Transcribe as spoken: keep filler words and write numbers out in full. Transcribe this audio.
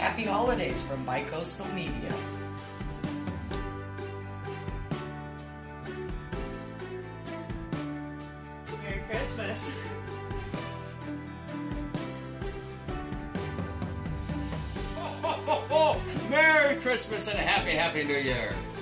Happy holidays from Bicoastal Media. Merry Christmas. Ho, ho, ho, ho. Merry Christmas and a happy, happy New Year.